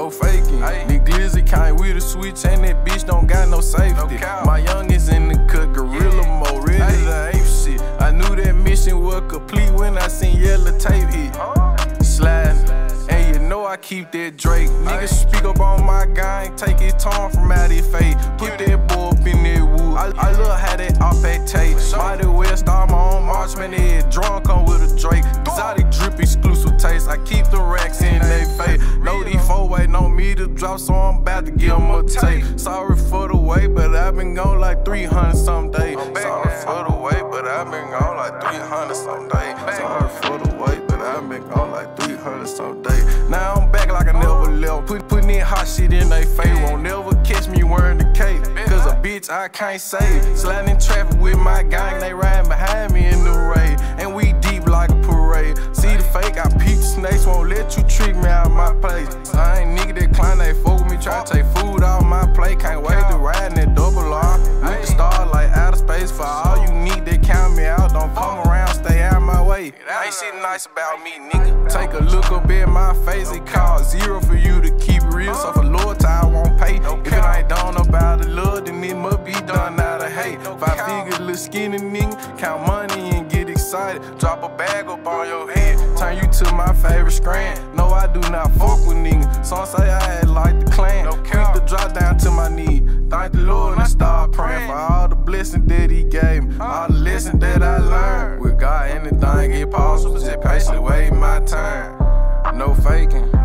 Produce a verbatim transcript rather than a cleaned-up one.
no faking. The glizzy came with a switch and that bitch don't got no safety. No My youngest in the cut, gorilla yeah. mode, ready Ay. to ape shit. I knew that mission was complete when I seen yellow tape hit. Sliding, and you know I keep that Drake. Niggas speak up on my gang, take his tongue from out his face. Put that boy up in that wood. I, I love how that off that tape. Mighty well start my own marchman, head drunk come with a Drake. Exotic drip exclusive taste. I keep the racks in they face. Know these four waiting on me to drop, so I'm about to give them a tape. Sorry for the wait, but I've been gone like three hundred some days. Sorry for the wait, but I've been gone like three hundred some days. Sorry for the wait, but I've been gone like three hundred some days. Now I'm back like I never left. Put, putting in hot shit in they face. Won't never catch me wearing the cape. Cause a bitch I can't save. Sliding in traffic with my gang, they riding behind me in the raid. And we deep like a parade. See the fake, I peep the snakes. Won't let you trick me out my place. I ain't nigga that climb, they fuck with me. Try to take food off my plate. Can't wait to ride in that double R. With the star like outer space. For all you need, they count me out. Don't come around, stay out my way. Ain't shit nice about me, nigga. Take a look up at my face. It costs zero for you to keep it real. So for loyalty, I won't pay. If it ain't done about the love, then it must be done out of hate. Five figures, little skinny nigga. Count money and get excited. Drop a bag up on your head. Turn you to my favorite strand. No, I do not fuck with niggas. Some say I had like the clan. Quick to drop down to my knee. Thank the Lord and start praying for all the blessings that He gave me. All the lessons that I learned. With God, anything get possible. Just patiently wait my turn. No faking.